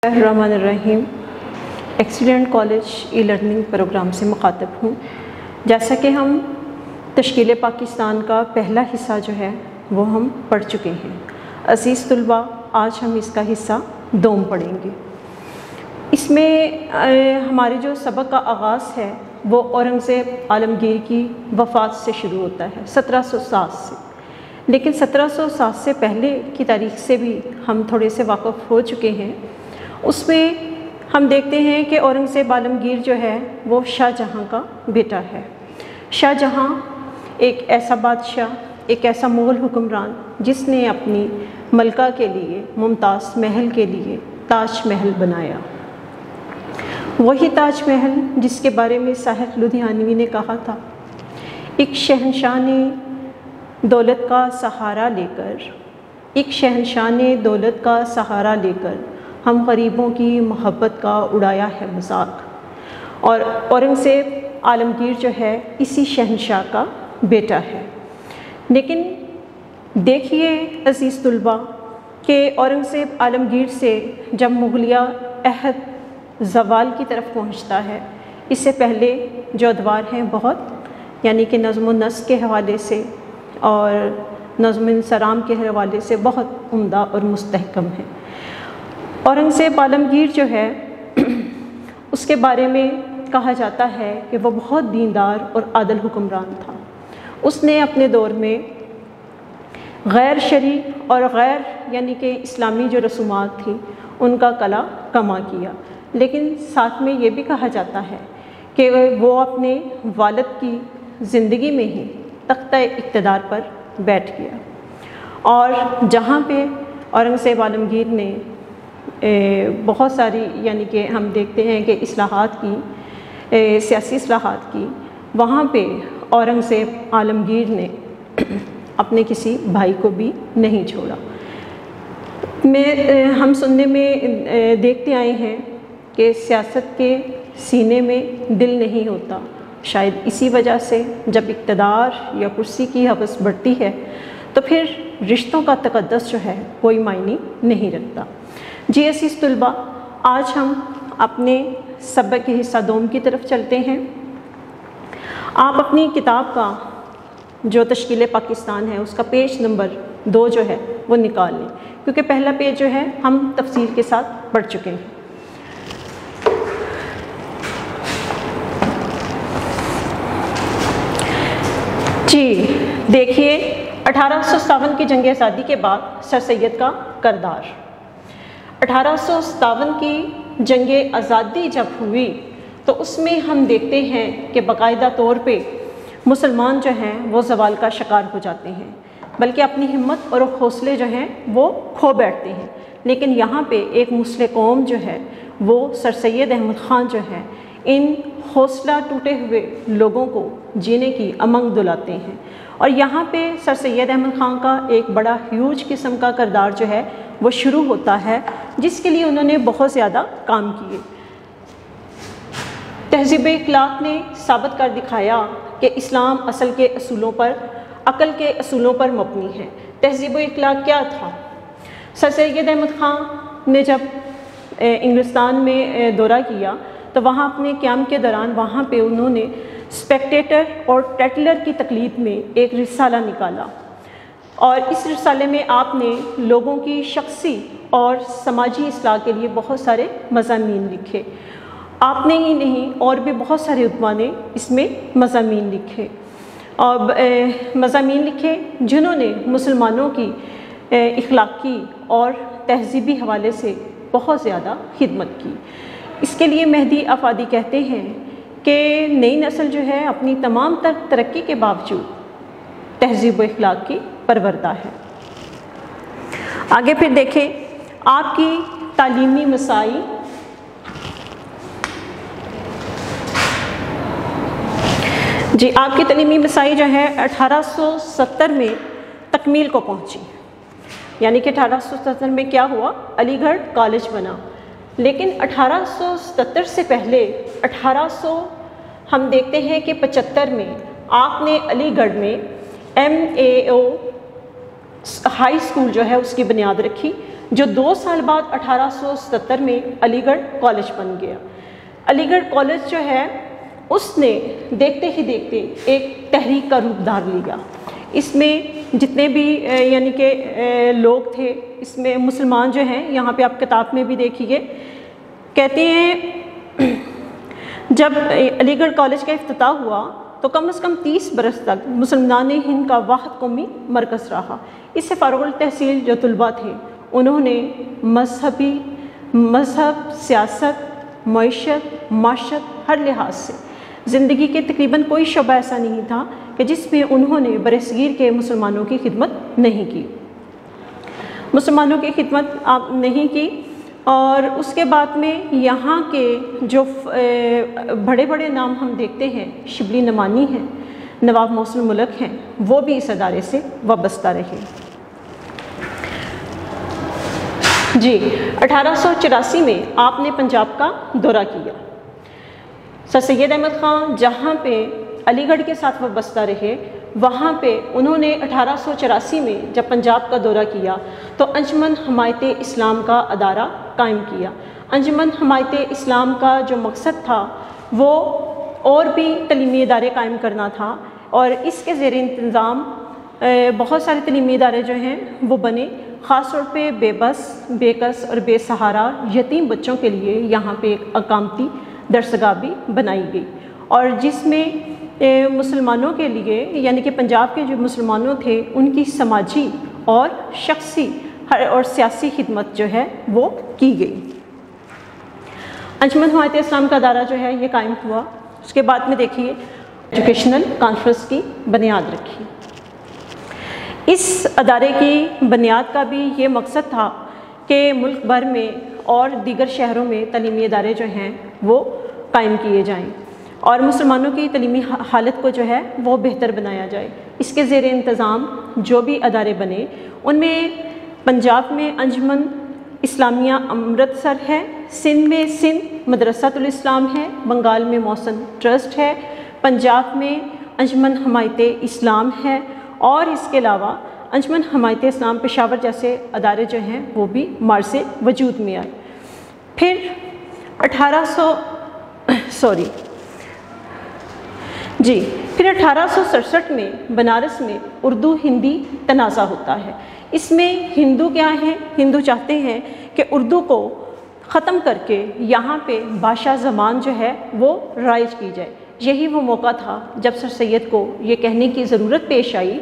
الرحمن الرحیم excellent college e learning programme سے مخاطب ہوں۔ جیسا کہ ہم تشکیل پاکستان کا پہلا حصہ جو ہے وہ ہم پڑھ چکے ہیں۔ عزیز طلباء، آج ہم اس کا حصہ دوم پڑھیں گے۔ اس میں ہمارے جو سبق کا آغاز ہے وہ اورنگزیب عالمگیر کی وفات سے شروع ہوتا ہے 1707 سے، لیکن 1707 سے پہلے کی تاریخ سے بھی ہم تھوڑے سے واقف ہو چکے ہیں۔ اس میں ہم دیکھتے ہیں کہ اورنگزیب عالمگیر جو ہے وہ شاہ جہاں کا بیٹا ہے۔ شاہ جہاں ایک ایسا بادشاہ، ایک ایسا مغل حکمران جس نے اپنی ملکہ کے لیے، ممتاز محل کے لیے تاج محل بنایا۔ وہی تاج محل جس کے بارے میں ساحر لدھیانوی نے کہا تھا، ایک شہنشاہ نے دولت کا سہارا لے کر، ایک شہنشاہ نے دولت کا سہارا لے کر ہم غریبوں کی محبت کا اڑایا ہے مذاق۔ اور اورنگزیب عالمگیر جو ہے اسی شہنشاہ کا بیٹا ہے۔ لیکن دیکھیے عزیز طلباء کہ اورنگزیب عالمگیر سے جب مغلیہ عہد زوال کی طرف پہنچتا ہے، اس سے پہلے جو ادوار ہیں بہت، یعنی کہ نظم و نسق کے حوالے سے اور نظم انصرام کے حوالے سے بہت عمدہ اور مستحکم ہیں۔ اورنگزیب عالمگیر جو ہے اس کے بارے میں کہا جاتا ہے کہ وہ بہت دیندار اور عادل حکمران تھا۔ اس نے اپنے دور میں غیر شرعی اور غیر یعنی کہ اسلامی جو رسومات تھیں ان کا کلا کما کیا، لیکن ساتھ میں یہ بھی کہا جاتا ہے کہ وہ اپنے والد کی زندگی میں ہی تختہ اقتدار پر بیٹھ گیا۔ اور جہاں پہ اورنگزیب عالمگیر نے بہت ساری یعنی کہ ہم دیکھتے ہیں کہ اصلاحات کی، سیاسی اصلاحات کی، وہاں پہ اورنگزیب عالمگیر نے اپنے کسی بھائی کو بھی نہیں چھوڑا۔ ہم سننے میں دیکھتے آئے ہیں کہ سیاست کے سینے میں دل نہیں ہوتا، شاید اسی وجہ سے جب اقتدار یا کرسی کی ہوس بڑھتی ہے تو پھر رشتوں کا تقدس جو ہے کوئی معنی نہیں رکھتا۔ جی عزیز طلباء، آج ہم اپنے سبق کے حصہ دوم کی طرف چلتے ہیں۔ آپ اپنی کتاب کا جو تشکیل پاکستان ہے اس کا پیج نمبر 2 جو ہے وہ نکال لیں، کیونکہ پہلا پیج جو ہے ہم تفصیل کے ساتھ پڑھ چکے ہیں۔ جی دیکھیے، 1857 کی جنگ آزادی کے بعد سر سید کا کردار۔ 1857 کی جنگ آزادی جب ہوئی تو اس میں ہم دیکھتے ہیں کہ باقاعدہ طور پہ مسلمان جو ہیں وہ زوال کا شکار ہو جاتے ہیں، بلکہ اپنی ہمت اور حوصلے جو ہیں وہ کھو بیٹھتے ہیں۔ لیکن یہاں پہ ایک مسلح قوم جو ہے وہ سر سید احمد خان جو ہے ان حوصلہ ٹوٹے ہوئے لوگوں کو جینے کی امنگ دلاتے ہیں۔ اور یہاں پہ سر سید احمد خان کا ایک بڑا ہیوج قسم کا کردار جو ہے وہ شروع ہوتا ہے، جس کے لیے انہوں نے بہت زیادہ کام کیے۔ تہذیب اخلاق نے ثابت کر دکھایا کہ اسلام اصل کے اصولوں پر، عقل کے اصولوں پر مبنی ہے۔ تہذیب اخلاق کیا تھا؟ سر سید احمد خان نے جب انگلستان میں دورہ کیا تو وہاں اپنے قیام کے دوران وہاں پہ انہوں نے اسپیکٹیٹر اور ٹیٹلر کی تقلید میں ایک رسالہ نکالا، اور اس رسالے میں آپ نے لوگوں کی شخصی اور سماجی اصلاح کے لیے بہت سارے مضامین لکھے۔ آپ نے ہی نہیں اور بھی بہت سارے علماء نے اس میں مضامین لکھے، اور مضامین لکھے جنہوں نے مسلمانوں کی اخلاقی اور تہذیبی حوالے سے بہت زیادہ خدمت کی۔ اس کے لیے مہدی آفادی کہتے ہیں کہ نئی نسل جو ہے اپنی تمام تر ترقی کے باوجود تہذیب و اخلاق کی پروردہ ہے۔ آگے پھر دیکھیں آپ کی تعلیمی مساعی۔ جی آپ کی تعلیمی مساعی جو ہے 1870 میں تکمیل کو پہنچی، یعنی کہ 1870 میں کیا ہوا؟ علی گڑھ کالج بنا۔ لیکن 1877 سے پہلے ہم دیکھتے ہیں کہ 75 میں آپ نے علی گڑھ میں MAO ہائی اسکول جو ہے اس کی بنیاد رکھی، جو 2 سال بعد 1870 میں علی گڑھ کالج بن گیا۔ علی گڑھ کالج جو ہے اس نے دیکھتے ہی دیکھتے ایک تحریک کا روپ دھار لیا۔ اس میں جتنے بھی یعنی کہ لوگ تھے، اس میں مسلمان جو ہیں، یہاں پہ آپ کتاب میں بھی دیکھیے، کہتے ہیں جب علی گڑھ کالج کا افتتاح ہوا تو کم از کم 30 برس تک مسلمان ہند کا واحد قومی مرکز رہا۔ اس سے فارغ التحصیل جو طلباء تھے انہوں نے مذہب، سیاست، معیشت، معاشرت، ہر لحاظ سے زندگی کے تقریباً کوئی شعبہ ایسا نہیں تھا کہ جس میں انہوں نے برصغیر کے مسلمانوں کی خدمت نہیں کی، مسلمانوں کی خدمت آپ نہیں کی۔ اور اس کے بعد میں یہاں کے جو بڑے بڑے نام ہم دیکھتے ہیں، شبلی نعمانی ہیں، نواب محسن ملک ہیں، وہ بھی اس ادارے سے وابستہ رہے۔ جی 1884 میں آپ نے پنجاب کا دورہ کیا۔ سر سید احمد خان جہاں پہ علی گڑھ کے ساتھ وابستہ رہے، وہاں پہ انہوں نے 1884 میں جب پنجاب کا دورہ کیا تو انجمن حمایت اسلام کا ادارہ قائم کیا۔ انجمن حمایت اسلام کا جو مقصد تھا وہ اور بھی تعلیمی ادارے قائم کرنا تھا، اور اس کے زیر انتظام بہت سارے تعلیمی ادارے جو ہیں وہ بنے، خاص طور پہ بے بس، بے کس اور بے سہارا یتیم بچوں کے لیے یہاں پہ ایک اقامتی درسگاہ بھی بنائی گئی، اور جس میں مسلمانوں کے لیے یعنی کہ پنجاب کے جو مسلمانوں تھے ان کی سماجی اور شخصی اور سیاسی خدمت جو ہے وہ کی گئی۔ انجمن حمایت اسلام کا ادارہ جو ہے یہ قائم ہوا۔ اس کے بعد میں دیکھیے ایجوکیشنل کانفرنس کی بنیاد رکھی۔ اس ادارے کی بنیاد کا بھی یہ مقصد تھا کہ ملک بھر میں اور دیگر شہروں میں تعلیمی ادارے جو ہیں وہ قائم کیے جائیں اور مسلمانوں کی تعلیمی حالت کو جو ہے وہ بہتر بنایا جائے۔ اس کے زیر انتظام جو بھی ادارے بنے ان میں پنجاب میں انجمن اسلامیہ امرتسر ہے، سندھ میں سندھ مدرسۃ الاسلام ہے، بنگال میں محسن ٹرسٹ ہے، پنجاب میں انجمن حمایت اسلام ہے، اور اس کے علاوہ انجمن حمایت اسلام پشاور جیسے ادارے جو ہیں وہ بھی مارچ وجود میں آئے۔ پھر 1867 میں بنارس میں اردو ہندی تنازع ہوتا ہے۔ اس میں ہندو کیا ہیں؟ ہندو چاہتے ہیں کہ اردو کو ختم کر کے یہاں پہ بھاشا زبان جو ہے وہ رائج کی جائے۔ یہی وہ موقع تھا جب سر سید کو یہ کہنے کی ضرورت پیش آئی،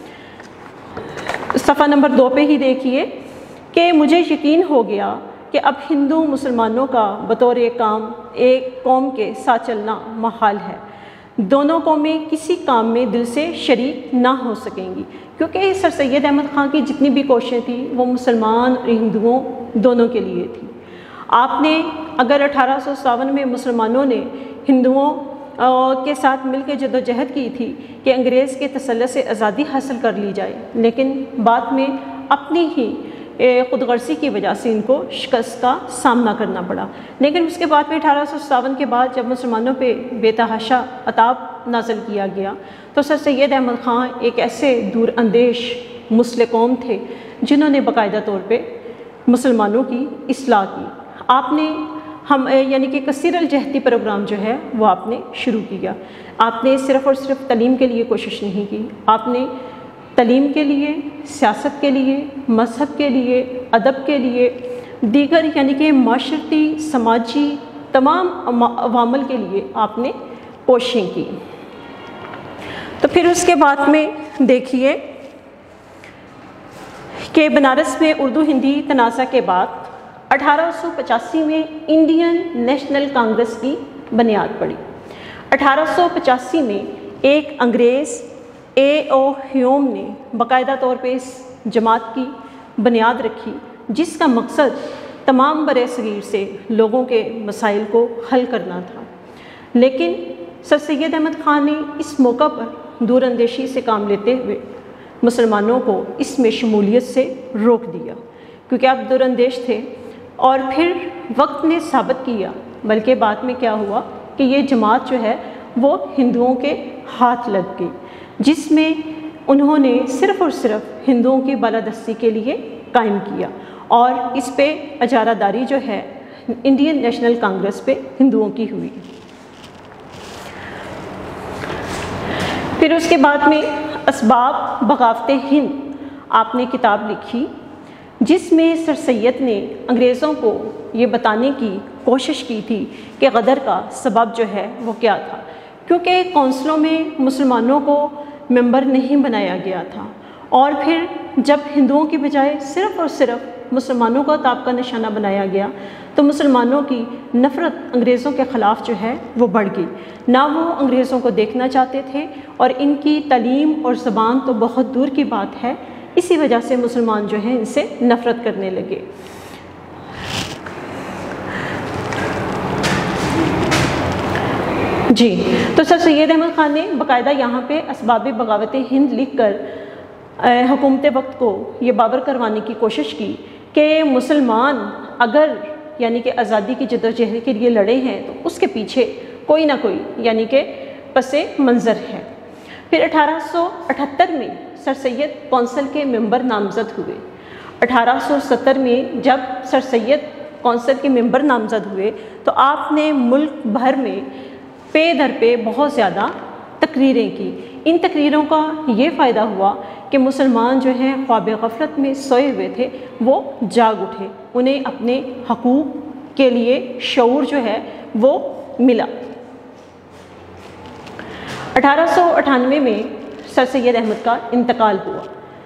صفحہ نمبر 2 پہ ہی دیکھیے، کہ مجھے یقین ہو گیا کہ اب ہندو مسلمانوں کا بطور ایک قوم کے ساتھ چلنا محال ہے۔ دونوں قومیں کسی کام میں دل سے شریک نہ ہو سکیں گی، کیونکہ سر سید احمد خان کی جتنی بھی کوششیں تھیں وہ مسلمان اور ہندوؤں دونوں کے لیے تھی۔ آپ نے اگر 1857 میں مسلمانوں نے ہندوؤں کے ساتھ مل کے جدوجہد کی تھی کہ انگریز کے تسلط سے آزادی حاصل کر لی جائے، لیکن بعد میں اپنی ہی خود غرضی کی وجہ سے ان کو شکست کا سامنا کرنا پڑا۔ لیکن اس کے بعد میں 1857 کے بعد جب مسلمانوں پہ بے تحاشا عذاب نازل کیا گیا تو سر سید احمد خان ایک ایسے دور اندیش مسلح قوم تھے جنہوں نے باقاعدہ طور پہ مسلمانوں کی اصلاح کی۔ آپ نے یعنی کہ کثیر الجہتی پروگرام جو ہے وہ آپ نے شروع کیا۔ آپ نے صرف اور صرف تعلیم کے لیے کوشش نہیں کی، آپ نے تعلیم کے لیے، سیاست کے لیے، مذہب کے لیے، ادب کے لیے، دیگر یعنی کہ معاشرتی، سماجی تمام عوامل کے لیے آپ نے کوششیں کی۔ تو پھر اس کے بعد میں دیکھیے کہ بنارس میں اردو ہندی تنازع کے بعد 1885 میں انڈین نیشنل کانگریس کی بنیاد پڑی۔ 1885 میں ایک انگریز ہیوم نے باقاعدہ طور پہ اس جماعت کی بنیاد رکھی، جس کا مقصد تمام برصغیر سے لوگوں کے مسائل کو حل کرنا تھا۔ لیکن سر سید احمد خان نے اس موقع پر دور اندیشی سے کام لیتے ہوئے مسلمانوں کو اس میں شمولیت سے روک دیا، کیونکہ آپ دور اندیش تھے۔ اور پھر وقت نے ثابت کیا، بلکہ بعد میں کیا ہوا کہ یہ جماعت جو ہے وہ ہندوؤں کے ہاتھ لگ گئی، جس میں انہوں نے صرف اور صرف ہندوؤں کی بالادستی کے لیے قائم کیا، اور اس پہ اجارہ داری جو ہے انڈین نیشنل کانگریس پہ ہندوؤں کی ہوئی۔ پھر اس کے بعد میں اسباب بغاوت ہند آپ نے کتاب لکھی، جس میں سر سید نے انگریزوں کو یہ بتانے کی کوشش کی تھی کہ غدر کا سبب جو ہے وہ کیا تھا، کیونکہ کونسلوں میں مسلمانوں کو ممبر نہیں بنایا گیا تھا، اور پھر جب ہندوؤں کی بجائے صرف اور صرف مسلمانوں کو تاب کا نشانہ بنایا گیا تو مسلمانوں کی نفرت انگریزوں کے خلاف جو ہے وہ بڑھ گئی، نہ وہ انگریزوں کو دیکھنا چاہتے تھے، اور ان کی تعلیم اور زبان تو بہت دور کی بات ہے، اسی وجہ سے مسلمان جو ہیں ان سے نفرت کرنے لگے۔ جی، تو سر سید احمد خان نے باقاعدہ یہاں پہ اسباب بغاوت ہند لکھ کر حکومت وقت کو یہ باور کروانے کی کوشش کی کہ مسلمان اگر یعنی کہ آزادی کی جدوجہد کے لیے لڑے ہیں تو اس کے پیچھے کوئی نہ کوئی یعنی کہ پس منظر ہے۔ پھر 1878 میں سر سید کونسل کے ممبر نامزد ہوئے۔ 1870 میں جب سر سید کونسل کے ممبر نامزد ہوئے تو آپ نے ملک بھر میں پے در پہ بہت زیادہ تقریریں کی۔ ان تقریروں کا یہ فائدہ ہوا کہ مسلمان جو ہیں خواب غفلت میں سوئے ہوئے تھے وہ جاگ اٹھے، انہیں اپنے حقوق کے لیے شعور جو ہے وہ ملا۔ 1898 میں سر سید احمد کا انتقال ہوا۔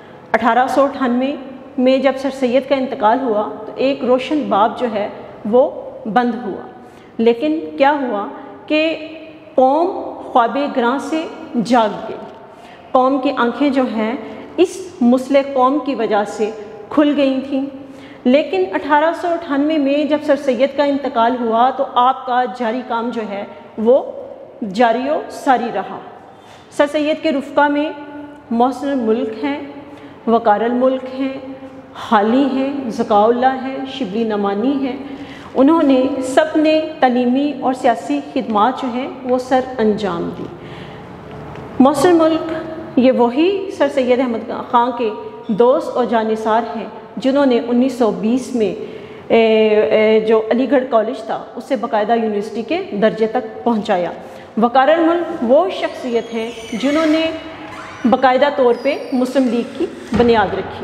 1898 میں جب سر سید کا انتقال ہوا تو ایک روشن باب جو ہے وہ بند ہوا، لیکن کیا ہوا کہ قوم خواب گراں سے جاگ گئی۔ قوم کی آنکھیں جو ہیں اس مسلح قوم کی وجہ سے کھل گئی تھیں، لیکن 1898 میں جب سر سید کا انتقال ہوا تو آپ کا جاری کام جو ہے وہ جاری و ساری رہا۔ سر سید کے رفقا میں محسن الملک ہیں، وقار الملک ہیں، حالی ہیں، ذکاء اللہ ہے، شبلی نعمانی ہیں، انہوں نے سب نے تعلیمی اور سیاسی خدمات جو ہیں وہ سر انجام دی۔ محسن الملک یہ وہی سر سید احمد خان کے دوست اور جانثار ہیں جنہوں نے 1920 میں جو علی گڑھ کالج تھا اسے باقاعدہ یونیورسٹی کے درجے تک پہنچایا۔ وقار الملک وہ شخصیت ہیں جنہوں نے باقاعدہ طور پہ مسلم لیگ کی بنیاد رکھی۔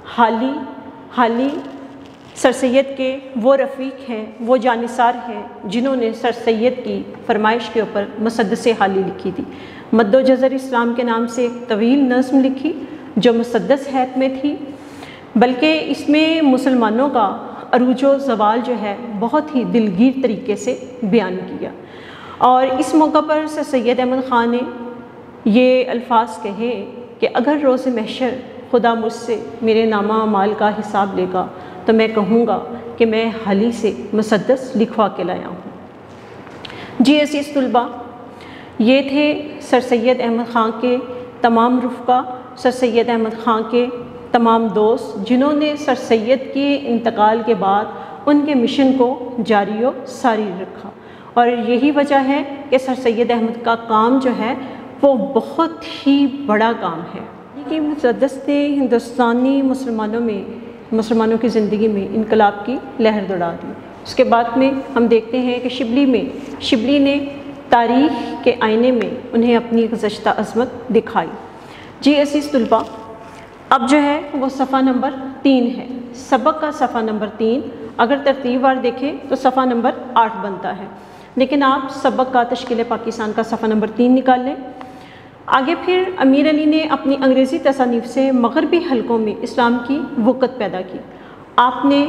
حالی سر سید کے وہ رفیق ہیں، وہ جانثار ہیں جنہوں نے سر سید کی فرمائش کے اوپر مسدس حالی لکھی تھی۔ مد و جزر اسلام کے نام سے ایک طویل نظم لکھی جو مسدس حیت میں تھی، بلکہ اس میں مسلمانوں کا عروج و زوال جو ہے بہت ہی دلگیر طریقے سے بیان کیا۔ اور اس موقع پر سر سید احمد خان نے یہ الفاظ کہے کہ اگر روز محشر خدا مجھ سے میرے نامہ اعمال کا حساب لے گا تو میں کہوں گا کہ میں حالی سے مسدس لکھوا کے لایا ہوں۔ جی عزیز طلباء، یہ تھے سر سید احمد خان کے تمام رفقا، سر سید احمد خان کے تمام دوست جنہوں نے سر سید کے انتقال کے بعد ان کے مشن کو جاری و ساری رکھا، اور یہی وجہ ہے کہ سر سید احمد کا کام جو ہے وہ بہت ہی بڑا کام ہے کہ مسدس نے ہندوستانی مسلمانوں کی زندگی میں انقلاب کی لہر دوڑا دی۔ اس کے بعد میں ہم دیکھتے ہیں کہ شبلی نے تاریخ کے آئینے میں انہیں اپنی گزشتہ عظمت دکھائی۔ جی عزیز طلباء، اب جو ہے وہ صفحہ نمبر 3 ہے، سبق کا صفحہ نمبر 3، اگر ترتیب وار دیکھیں تو صفحہ نمبر 8 بنتا ہے، لیکن آپ سبق کا تشکیل پاکستان کا صفحہ نمبر 3 نکال لیں۔ آگے پھر امیر علی نے اپنی انگریزی تصانیف سے مغربی حلقوں میں اسلام کی وقت پیدا کی۔ آپ نے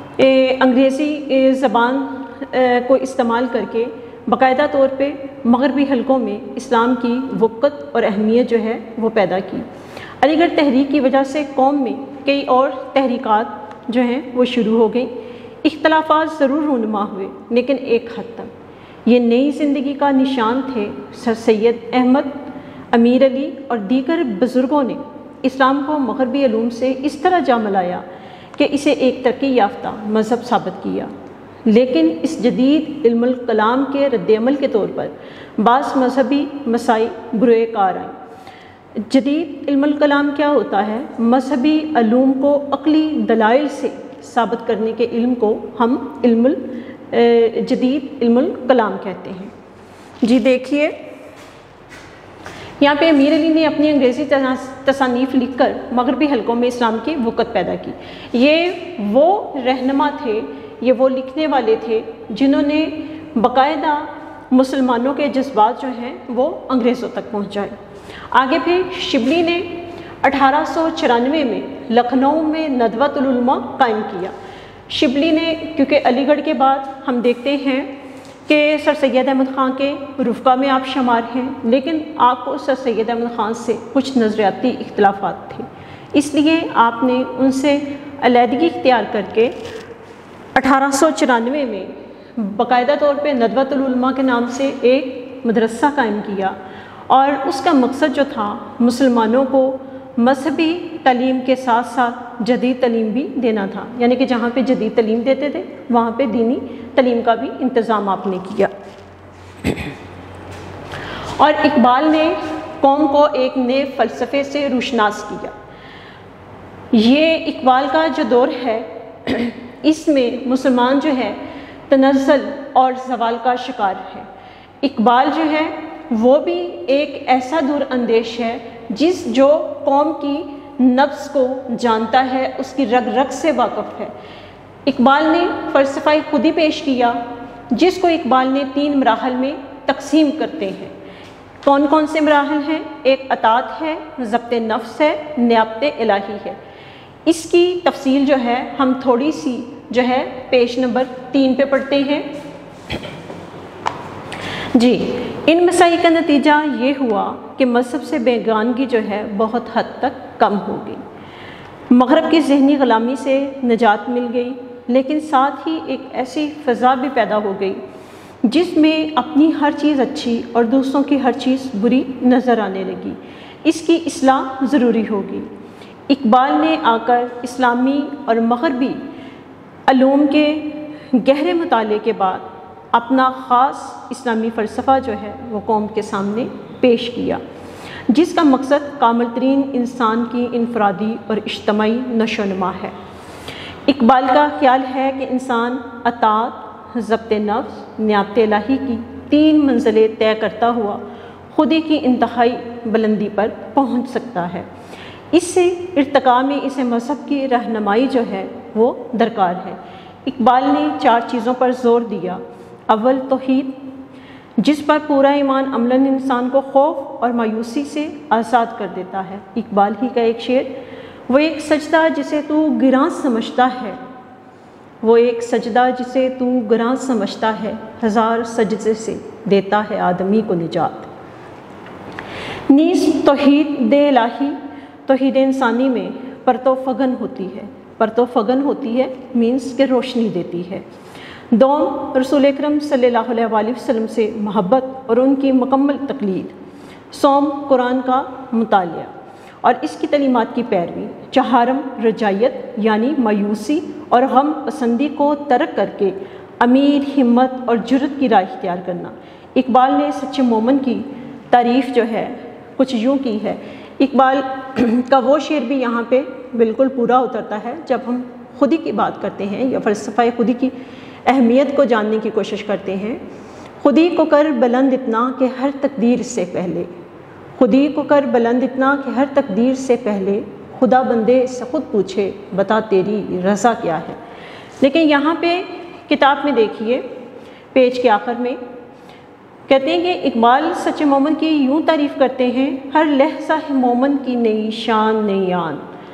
انگریزی زبان کو استعمال کر کے باقاعدہ طور پہ مغربی حلقوں میں اسلام کی وقت اور اہمیت جو ہے وہ پیدا کی۔ علی گڑھ تحریک کی وجہ سے قوم میں کئی اور تحریکات جو ہیں وہ شروع ہو گئیں، اختلافات ضرور رونما ہوئے لیکن ایک حد تک یہ نئی زندگی کا نشان تھے۔ سر سید احمد، امیر علی اور دیگر بزرگوں نے اسلام کو مغربی علوم سے اس طرح جا ملایا کہ اسے ایک ترقی یافتہ مذہب ثابت کیا، لیکن اس جدید علم الکلام کے رد عمل کے طور پر بعض مذہبی مسائل بروئے کار آئیں۔ جدید علم الکلام کیا ہوتا ہے؟ مذہبی علوم کو عقلی دلائل سے ثابت کرنے کے علم کو ہم جدید علم الکلام کہتے ہیں۔ جی دیکھیے یہاں پہ امیر علی نے اپنی انگریزی تصانیف لکھ کر مغربی حلقوں میں اسلام کی وقت پیدا کی۔ یہ وہ رہنما تھے، یہ وہ لکھنے والے تھے جنہوں نے باقاعدہ مسلمانوں کے جذبات جو ہیں وہ انگریزوں تک پہنچائے۔ آگے پھر شبلی نے 1894 میں لکھنؤ میں ندوۃ العلماء قائم کیا۔ شبلی نے، کیونکہ علی گڑھ کے بعد ہم دیکھتے ہیں کہ سر سید احمد خان کے رفقا میں آپ شمار ہیں، لیکن آپ کو سر سید احمد خان سے کچھ نظریاتی اختلافات تھے، اس لیے آپ نے ان سے علیحدگی اختیار کر کے 1894 میں باقاعدہ طور پہ ندوۃ العلماء کے نام سے ایک مدرسہ قائم کیا، اور اس کا مقصد جو تھا مسلمانوں کو مذہبی تعلیم کے ساتھ ساتھ جدید تعلیم بھی دینا تھا، یعنی کہ جہاں پہ جدید تعلیم دیتے تھے وہاں پہ دینی تعلیم کا بھی انتظام آپ نے کیا۔ اور اقبال نے قوم کو ایک نئے فلسفے سے روشناس کیا۔ یہ اقبال کا جو دور ہے اس میں مسلمان جو ہے تنزل اور زوال کا شکار ہے۔ اقبال جو ہے وہ بھی ایک ایسا دور اندیش ہے جو قوم کی نفس کو جانتا ہے، اس کی رگ رگ سے واقف ہے۔ اقبال نے فلسفہ خودی پیش کیا، جس کو اقبال نے 3 مراحل میں تقسیم کرتے ہیں۔ کون کون سے مراحل ہیں؟ ایک اطاعت ہے، ضبط نفس ہے، نیابت الہی ہے۔ اس کی تفصیل جو ہے ہم تھوڑی سی جو ہے پیج نمبر 3 پہ پڑھتے ہیں۔ جی، ان مسائل کا نتیجہ یہ ہوا کہ مذہب سے بیگانگی جو ہے بہت حد تک کم ہو گئی، مغرب کی ذہنی غلامی سے نجات مل گئی، لیکن ساتھ ہی ایک ایسی فضا بھی پیدا ہو گئی جس میں اپنی ہر چیز اچھی اور دوسروں کی ہر چیز بری نظر آنے لگی۔ اس کی اصلاح ضروری ہوگی۔ اقبال نے آ کر اسلامی اور مغربی علوم کے گہرے مطالعے کے بعد اپنا خاص اسلامی فلسفہ جو ہے وہ قوم کے سامنے پیش کیا، جس کا مقصد کامل ترین انسان کی انفرادی اور اجتماعی نشو و نما ہے۔ اقبال کا خیال ہے کہ انسان اطاعت، ضبط نفس، نیابت الہی کی 3 منزلیں طے کرتا ہوا خودی کی انتہائی بلندی پر پہنچ سکتا ہے۔ اس سے ارتقاء میں اسے مذہب کی رہنمائی جو ہے وہ درکار ہے۔ اقبال نے 4 چیزوں پر زور دیا۔ اول توحید، جس پر پورا ایمان عملاً انسان کو خوف اور مایوسی سے آزاد کر دیتا ہے۔ اقبال ہی کا ایک شعر، وہ ایک سجدہ جسے تو گراں سمجھتا ہے، وہ ایک سجدہ جسے تو گراں سمجھتا ہے، 1000 سجدے سے دیتا ہے آدمی کو نجات۔ نیز توحید الہی، توحید انسانی میں پرتو فگن ہوتی ہے۔ پرتو فگن ہوتی ہے مینس کہ روشنی دیتی ہے۔ دوم، رسول اکرم صلی اللہ علیہ وآلہ وسلم سے محبت اور ان کی مکمل تقلید۔ سوم، قرآن کا مطالعہ اور اس کی تعلیمات کی پیروی۔ چہارم، رجائیت یعنی مایوسی اور غم پسندی کو ترک کر کے امیر ہمت اور جرت کی راہ اختیار کرنا۔ اقبال نے سچے مومن کی تعریف جو ہے کچھ یوں کی ہے۔ اقبال کا وہ شعر بھی یہاں پہ بالکل پورا اترتا ہے جب ہم خودی کی بات کرتے ہیں یا فلسفہ خودی کی اہمیت کو جاننے کی کوشش کرتے ہیں۔ خودی کو کر بلند اتنا کہ ہر تقدیر سے پہلے، خودی کو کر بلند اتنا کہ ہر تقدیر سے پہلے، خدا بندے سے خود پوچھے بتا تیری رضا کیا ہے۔ لیکن یہاں پہ کتاب میں دیکھیے پیج کے آخر میں کہتے ہیں کہ اقبال سچے مومن کی یوں تعریف کرتے ہیں، ہر لحظہ ہے مومن کی نئی شان نئی آن،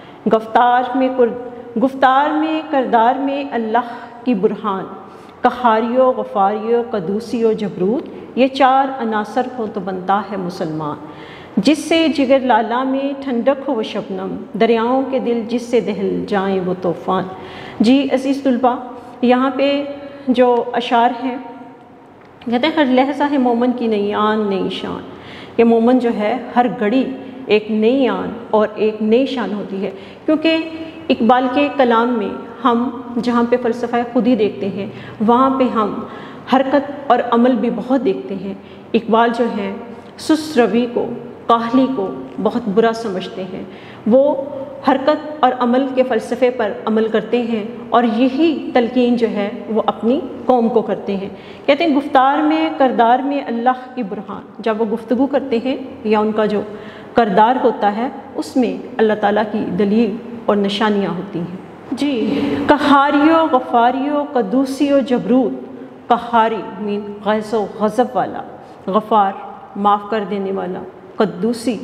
گفتار میں کردار میں اللہ کی برہان، قہاری و غفاری و قدوسی و جبروت، یہ 4 عناصر ہو تو بنتا ہے مسلمان، جس سے جگر لالا میں ٹھنڈک ہو وہ شبنم، دریاؤں کے دل جس سے دہل جائیں وہ طوفان۔ جی عزیز طلباء، یہاں پہ جو اشعار ہیں کہتے ہیں ہر لحظہ ہے مومن کی نئی آن نئی شان۔ یہ مومن جو ہے ہر گھڑی ایک نئی آن اور ایک نئی شان ہوتی ہے، کیونکہ اقبال کے کلام میں ہم جہاں پہ فلسفہ خودی دیکھتے ہیں وہاں پہ ہم حرکت اور عمل بھی بہت دیکھتے ہیں۔ اقبال جو ہیں سست روی کو، کاہلی کو بہت برا سمجھتے ہیں۔ وہ حرکت اور عمل کے فلسفے پر عمل کرتے ہیں اور یہی تلقین جو ہے وہ اپنی قوم کو کرتے ہیں۔ کہتے ہیں گفتار میں کردار میں اللہ کی برہان، جب وہ گفتگو کرتے ہیں یا ان کا جو کردار ہوتا ہے اس میں اللہ تعالیٰ کی دلیل اور نشانیاں ہوتی ہیں۔ جی، قہاریو غفاریو قدوسیو جبروت، قہاری مین غیظ و غضب والا، غفار معاف کر دینے والا، قدوسی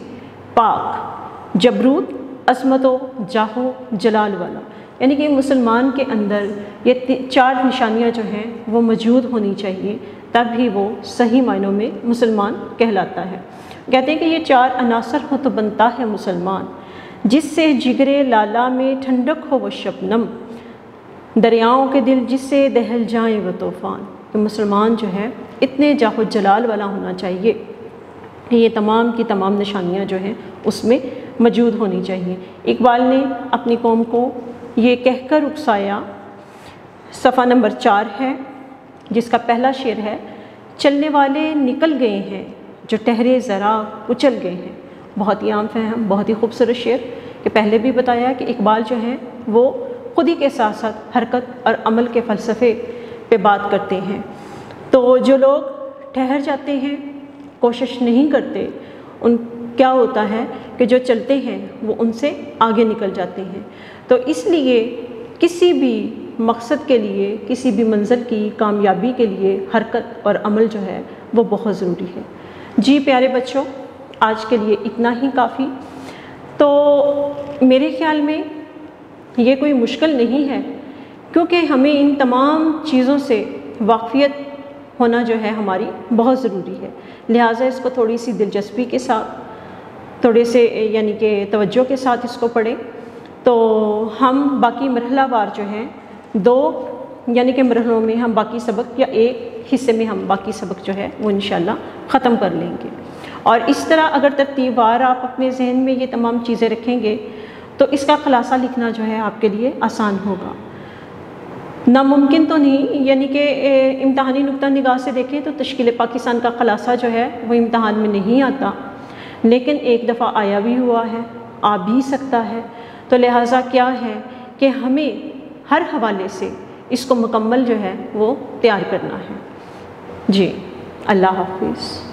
پاک، جبروت عظمت و جاہ و جلال والا، یعنی کہ مسلمان کے اندر یہ 4 نشانیاں جو ہیں وہ موجود ہونی چاہیے، تب ہی وہ صحیح معنوں میں مسلمان کہلاتا ہے۔ کہتے ہیں کہ یہ 4 عناصر ہو تو بنتا ہے مسلمان، جس سے جگرے لالا میں ٹھنڈک ہو وہ شبنم، دریاؤں کے دل جس سے دہل جائیں وہ طوفان۔ کہ مسلمان جو ہے اتنے جاہ و جلال والا ہونا چاہیے، یہ تمام کی تمام نشانیاں جو ہیں اس میں موجود ہونی چاہیے۔ اقبال نے اپنی قوم کو یہ کہہ کر اکسایا، صفحہ نمبر 4 ہے، جس کا پہلا شعر ہے، چلنے والے نکل گئے ہیں جو ٹہرے ذرا کچل گئے ہیں۔ بہت ہی عام فہم، بہت ہی خوبصورت شعر کہ پہلے بھی بتایا کہ اقبال جو ہیں وہ خود ہی کے ساتھ ساتھ حرکت اور عمل کے فلسفے پہ بات کرتے ہیں۔ تو جو لوگ ٹھہر جاتے ہیں، کوشش نہیں کرتے، ان کیا ہوتا ہے کہ جو چلتے ہیں وہ ان سے آگے نکل جاتے ہیں۔ تو اس لیے کسی بھی مقصد کے لیے، کسی بھی منزل کی کامیابی کے لیے حرکت اور عمل جو ہے وہ بہت ضروری ہے۔ جی پیارے بچوں، آج کے لیے اتنا ہی کافی۔ تو میرے خیال میں یہ کوئی مشکل نہیں ہے، کیونکہ ہمیں ان تمام چیزوں سے واقفیت ہونا جو ہے ہماری بہت ضروری ہے، لہٰذا اس کو تھوڑی سی دلچسپی کے ساتھ، تھوڑے سے یعنی کہ توجہ کے ساتھ اس کو پڑھیں، تو ہم باقی مرحلہ وار جو ہیں 2 یعنی کہ مرحلوں میں ہم باقی سبق، یا ایک حصے میں ہم باقی سبق جو ہے وہ انشاءاللہ ختم کر لیں گے۔ اور اس طرح اگر ترتیب وار آپ اپنے ذہن میں یہ تمام چیزیں رکھیں گے تو اس کا خلاصہ لکھنا جو ہے آپ کے لیے آسان ہوگا۔ ناممکن تو نہیں، یعنی کہ امتحانی نقطہ نگاہ سے دیکھیں تو تشکیل پاکستان کا خلاصہ جو ہے وہ امتحان میں نہیں آتا، لیکن ایک دفعہ آیا بھی ہوا ہے، آ بھی سکتا ہے۔ تو لہٰذا کیا ہے کہ ہمیں ہر حوالے سے اس کو مکمل جو ہے وہ تیار کرنا ہے۔ جی، اللہ حافظ۔